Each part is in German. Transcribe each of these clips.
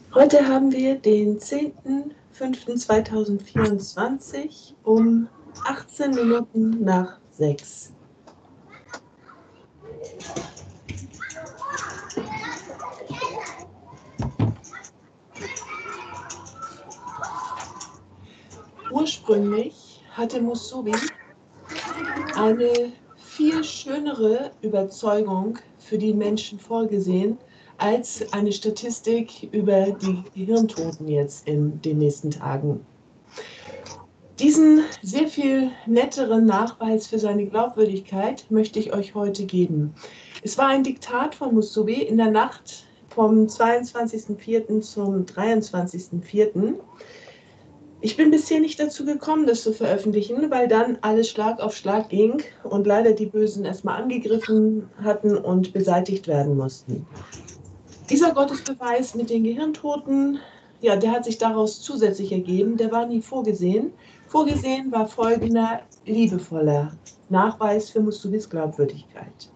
Heute haben wir den 10.05.2024 um 18 Minuten nach 6. Ursprünglich hatte Musubi eine viel schönere Überzeugung für die Menschen vorgesehen, als eine Statistik über die Gehirntoten jetzt in den nächsten Tagen. Diesen sehr viel netteren Nachweis für seine Glaubwürdigkeit möchte ich euch heute geben. Es war ein Diktat von Musubi in der Nacht vom 22.04. zum 23.04. Ich bin bisher nicht dazu gekommen, das zu veröffentlichen, weil dann alles Schlag auf Schlag ging und leider die Bösen erstmal angegriffen hatten und beseitigt werden mussten. Dieser Gottesbeweis mit den Gehirntoten, ja, der hat sich daraus zusätzlich ergeben, der war nie vorgesehen. Vorgesehen war folgender liebevoller Nachweis für Musubis Glaubwürdigkeit.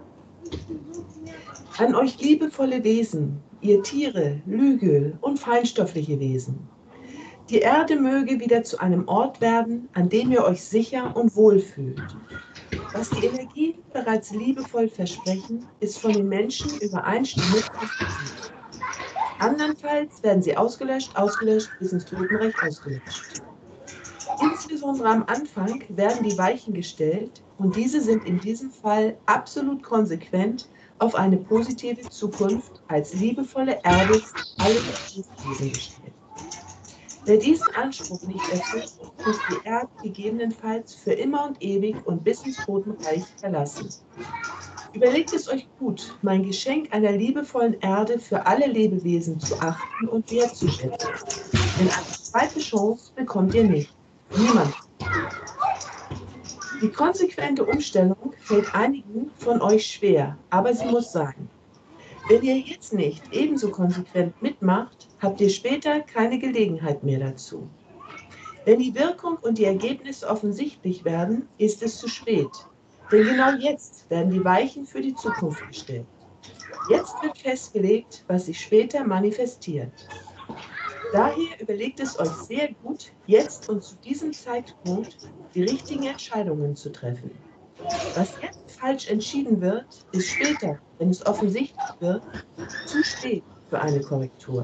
An euch liebevolle Wesen, ihr Tiere, Lügel und feinstoffliche Wesen. Die Erde möge wieder zu einem Ort werden, an dem ihr euch sicher und wohl fühlt. Was die Energien bereits liebevoll versprechen, ist von den Menschen übereinstimmend praktiziert. Andernfalls werden sie ausgelöscht, bis ins Totenreich ausgelöscht. Insbesondere am Anfang werden die Weichen gestellt und diese sind in diesem Fall absolut konsequent auf eine positive Zukunft als liebevolle Erde für alle Lebewesen gestellt. Wer diesen Anspruch nicht erfüllt, muss die Erde gegebenenfalls für immer und ewig und bis ins Totenreich verlassen. Überlegt es euch gut, mein Geschenk einer liebevollen Erde für alle Lebewesen zu achten und wertzuschätzen. Denn eine zweite Chance bekommt ihr nicht. Niemand. Die konsequente Umstellung fällt einigen von euch schwer, aber sie muss sein. Wenn ihr jetzt nicht ebenso konsequent mitmacht, habt ihr später keine Gelegenheit mehr dazu. Wenn die Wirkung und die Ergebnisse offensichtlich werden, ist es zu spät. Denn genau jetzt werden die Weichen für die Zukunft gestellt. Jetzt wird festgelegt, was sich später manifestiert. Daher überlegt es euch sehr gut, jetzt und zu diesem Zeitpunkt die richtigen Entscheidungen zu treffen. Was jetzt falsch entschieden wird, ist später, wenn es offensichtlich wird, zu spät für eine Korrektur.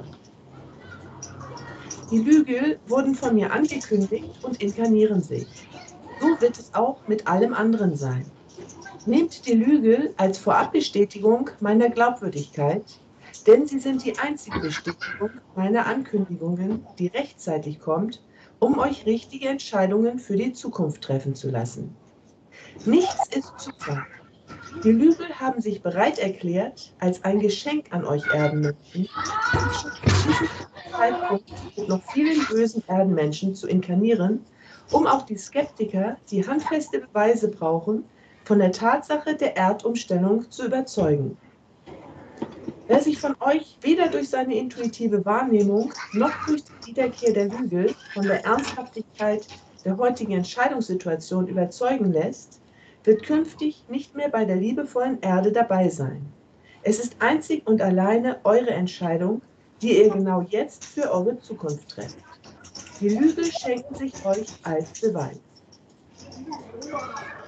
Die Lügel wurden von mir angekündigt und inkarnieren sich. So wird es auch mit allem anderen sein. Nehmt die Lügel als Vorabbestätigung meiner Glaubwürdigkeit, denn sie sind die einzige Bestätigung meiner Ankündigungen, die rechtzeitig kommt, um euch richtige Entscheidungen für die Zukunft treffen zu lassen. Nichts ist Zufall. Die Lügel haben sich bereit erklärt, als ein Geschenk an euch Erdenmenschen, schon zu diesem Zeitpunkt mit noch vielen bösen Erdenmenschen zu inkarnieren, um auch die Skeptiker, die handfeste Beweise brauchen, von der Tatsache der Erdumstellung zu überzeugen. Wer sich von euch weder durch seine intuitive Wahrnehmung noch durch die Wiederkehr der Lügel von der Ernsthaftigkeit der heutigen Entscheidungssituation überzeugen lässt, wird künftig nicht mehr bei der liebevollen Erde dabei sein. Es ist einzig und alleine eure Entscheidung, die ihr genau jetzt für eure Zukunft trefft. Die Lügel schenken sich euch als Beweis.